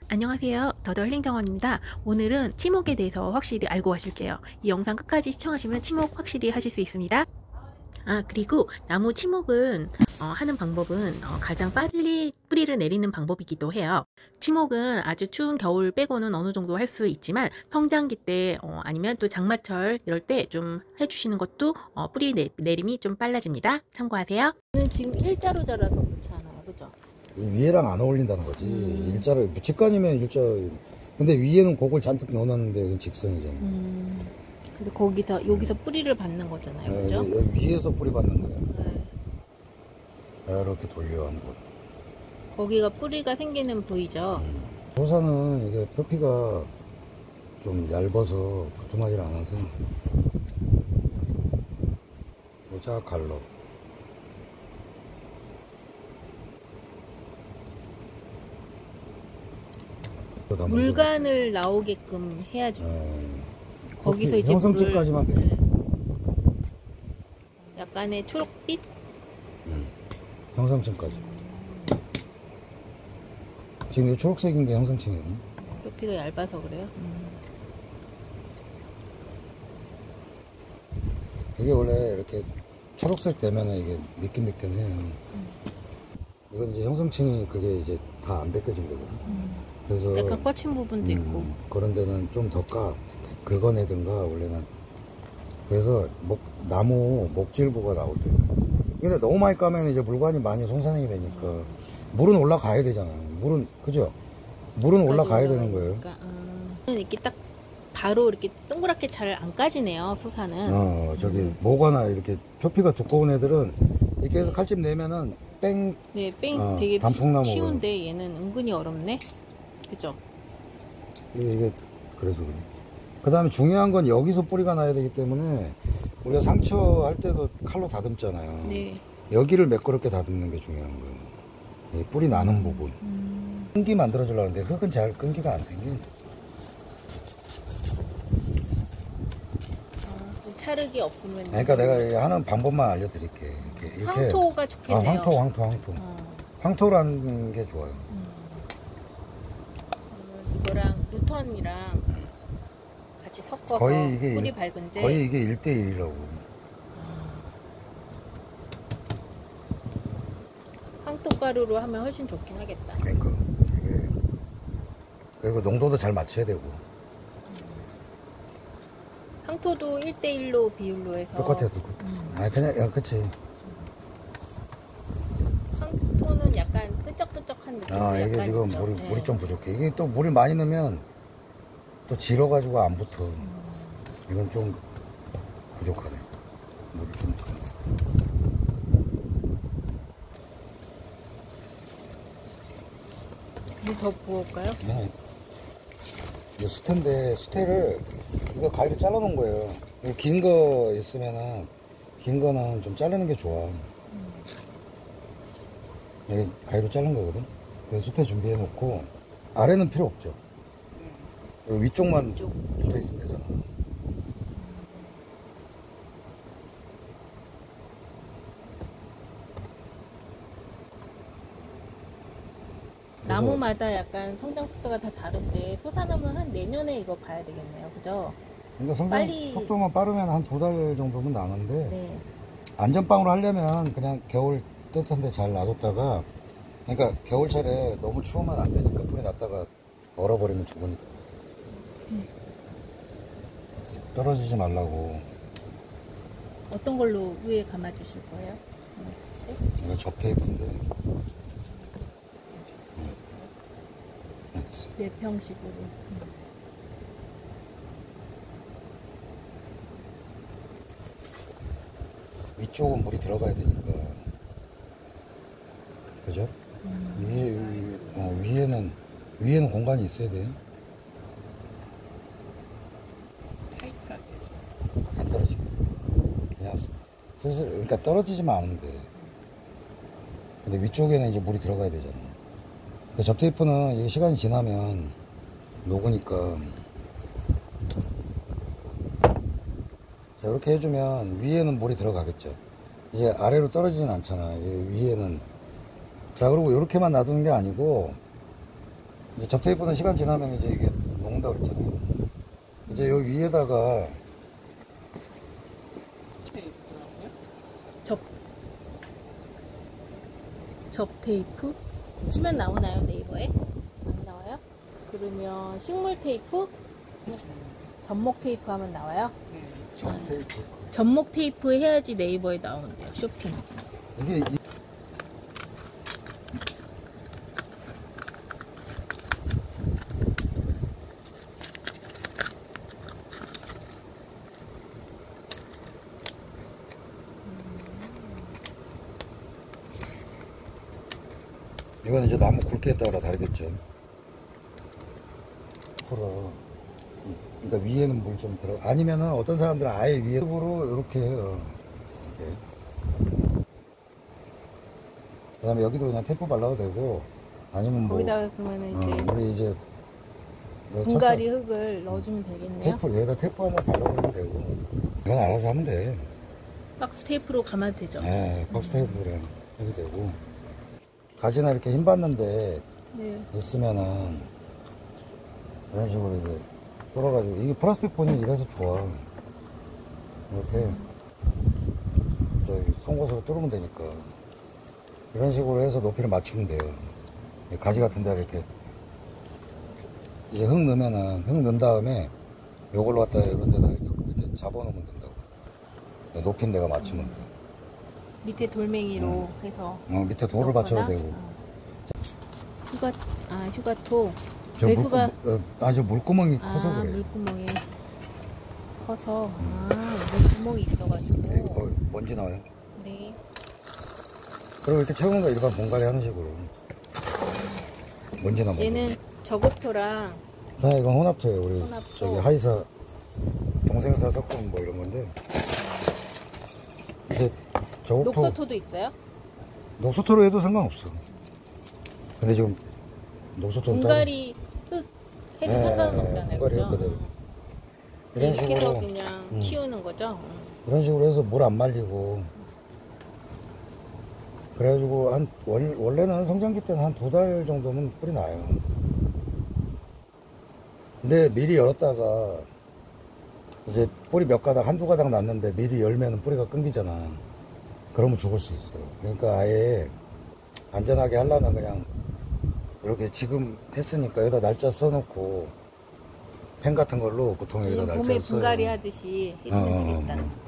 안녕하세요. 더더 힐링정원입니다. 오늘은 치목에 대해서 확실히 알고 가실게요. 이 영상 끝까지 시청하시면 치목 확실히 하실 수 있습니다. 그리고 나무 치목은 하는 방법은 가장 빨리 뿌리를 내리는 방법이기도 해요. 치목은 아주 추운 겨울 빼고는 어느 정도 할 수 있지만 성장기 때 아니면 또 장마철 이럴 때 좀 해주시는 것도 뿌리 내림이 좀 빨라집니다. 참고하세요. 지금 일자로 자라서 그렇지 않아요, 그죠? 위에랑 안 어울린다는 거지. 일자를 직관이면 일자. 근데 위에는 곡을 잔뜩 넣어놨는데 여긴 직선이잖아. 그래서 거기서 여기서 뿌리를 받는 거잖아요, 네, 그죠? 여기 위에서 뿌리 받는 거야. 네. 이렇게 돌려 한번. 거기가 뿌리가 생기는 부위죠. 소사는 이게 표피가 좀 얇아서 두툼하지 않아서 쫙 갈러. 물간을 나오게끔 해야죠. 거기서 이제 형성층까지만 물을, 약간의 초록빛? 형성층까지. 지금 이 초록색인 게 형성층이거든. 표피가 얇아서 그래요. 이게 원래 이렇게 초록색 되면 이게 미끈미끈해요. 이건 이제 형성층이 그게 이제 다 안 벗겨진 거거든. 그래서 약간 꽂힌 부분도 있고. 그런 데는 좀 더 긁어내든가 원래는. 그래서 나무 목질부가 나올 때. 근데 너무 많이 까면 이제 물관이 많이 손상이 되니까 물은 올라가야 되잖아요. 물은 그죠? 물은 올라가야 되는 거예요. 그러니까, 이렇게 딱 바로 이렇게 동그랗게 잘 안 까지네요, 소사는. 저기 뭐거나 이렇게 표피가 두꺼운 애들은 이렇게 해서 칼집 내면은 뺑. 네, 뺑 되게 단풍나무가 쉬운데 얘는 은근히 어렵네. 그죠? 이게 그래서 그래. 그 다음에 중요한 건 여기서 뿌리가 나야 되기 때문에 우리가 상처 할 때도 칼로 다듬잖아요. 네. 여기를 매끄럽게 다듬는 게 중요한 거예요. 이 뿌리 나는 부분. 끈기 만들어주려는데 흙은 잘 끈기가 안 생겨. 차르기 없으면. 그러니까 내가 하는 방법만 알려드릴게. 이렇게. 황토가 좋겠네요. 황토. 황토라는 게 좋아요. 이거랑 루턴이랑 같이 섞어서 거의 이게 뿌리 밝은제. 거의 이게 1대1이라고. 황토가루로 하면 훨씬 좋긴 하겠다. 그러니까 이게 그리고 농도도 잘 맞춰야 되고. 황토도 1대1로 비율로 해서. 똑같아요. 그냥 그치. 황토는 약간 끄적끄적한 느낌. 이게 지금 물이 좀 부족해. 이게 또 물이 많이 넣으면 또 질어가지고 안 붙어. 이건 좀 부족하네. 물이 좀 더. 물 더 부을까요? 네. 이게 수태를 이거 가위로 잘라 놓은 거예요. 긴 거 있으면은 긴 거는 좀 자르는 게 좋아. 이게 가위로 자른 거거든. 그래서 수태 준비해 놓고 아래는 필요 없죠. 위쪽만 붙어 있으면 되잖아. 나무마다 약간 성장 속도가 다 다른데 소사나무는 한 내년에 이거 봐야 되겠네요, 그죠? 그러니까 성장 속도만 빠르면 한 2달 정도면 나는데. 네. 안전빵으로 하려면 그냥 겨울 따뜻한데 잘 놔뒀다가, 그러니까 겨울철에 너무 추우면 안 되니까 뿌리 놨다가 얼어버리면 죽으니까. 떨어지지 말라고. 어떤 걸로 위에 감아 주실 거예요? 이거 접테이프인데. 몇 평식으로. 위쪽은 물이 들어가야 되니까. 그죠? 위에는 공간이 있어야 돼요. 타이트하게. 안 떨어지게. 그냥 슬슬, 그러니까 떨어지지만 않으면 돼. 근데 위쪽에는 이제 물이 들어가야 되잖아. 그 접테이프는 이게 시간이 지나면 녹으니까. 자, 이렇게 해주면 위에는 물이 들어가겠죠. 이게 아래로 떨어지진 않잖아. 위에는. 자, 그리고 이렇게만 놔두는 게 아니고 이제 접테이프는 시간 지나면 이제 이게 녹는다 그랬잖아요. 이제 여기 위에다가 접 테이프 치면 나오나요? 네이버에? 안 나와요? 그러면 식물 테이프? 접목 테이프 하면 나와요? 접테이프. 접목 테이프 해야지 네이버에 나오는데요. 쇼핑. 이게 이건 이제 나무 굵기에 따라 다르겠죠. 그러니까 위에는 물 좀 들어. 아니면은 어떤 사람들은 아예 위에 으로 이렇게 해요. 이렇게. 그다음에 여기도 그냥 테이프 발라도 되고, 아니면 뭐 거기다가 그러면 이제 우리 이제 분갈이 흙을 넣어주면 되겠네요. 테이프 여기다 테이프 한번 발라보면 되고, 이건 알아서 하면 돼. 박스 테이프로 가면 되죠. 네, 박스 테이프로 해도 되고. 가지나 이렇게 힘 받는데 네. 있으면은 이런 식으로 이제 뚫어가지고, 이게 플라스틱 본이 이래서 좋아. 이렇게 저기 송곳으로 뚫으면 되니까 이런 식으로 해서 높이를 맞추면 돼요. 가지 같은 데 이렇게 이제 흙 넣으면은, 흙 넣은 다음에 요걸로 갖다 이런 데다 이렇게 잡아놓으면 된다고. 높이는 내가 맞추면 돼. 밑에 돌멩이로 해서 밑에 돌을 맞춰도 되고. 휴가토. 저 배수가 저 물구멍이 커서 그래. 물구멍이 커서 물구멍이 있어가지고. 네, 먼지 나와요. 네. 그리고 이렇게 채우는 거 일반 분갈이 하는 식으로. 먼지 나면. 얘는 저곡토랑 이건 혼합토예요. 우리 혼합토. 저기 하이사 동생사 섞은 뭐 이런 건데. 이제 저곡토. 녹소토도 있어요? 녹소토로 해도 상관없어. 근데 지금 녹소토는 분갈이 흙 해도 상관은 없잖아요. 분갈이 그죠? 그대로. 이런 이렇게 해서 식으로 그냥 키우는 거죠? 이런 식으로 해서 물 안 말리고. 그래가지고 원래는 성장기 때는 한 2달 정도면 뿌리 나요. 근데 미리 열었다가 이제 뿌리 몇 가닥, 한두 가닥 났는데 미리 열면은 뿌리가 끊기잖아. 그러면 죽을 수 있어요. 그러니까 아예 안전하게 하려면 그냥 이렇게 지금 했으니까 여기다 날짜 써놓고 펜 같은 걸로 보통 여기다 날짜 봄에 써요. 분갈이 하듯이 해주면 되겠다.